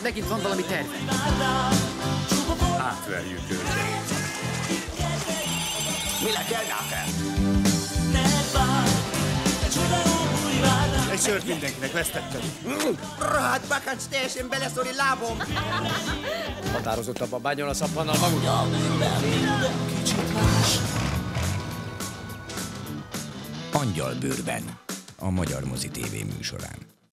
megint van valami terve. Átverjük őket. Mire kell fel? Egy sört mindenkinek, vesztettem. Rohadt bakancs, teljesen beleszóri lábom. Határozottabban bánjon a szappannal maguk. Angyalbőrben, a Magyar Mozi TV műsorán.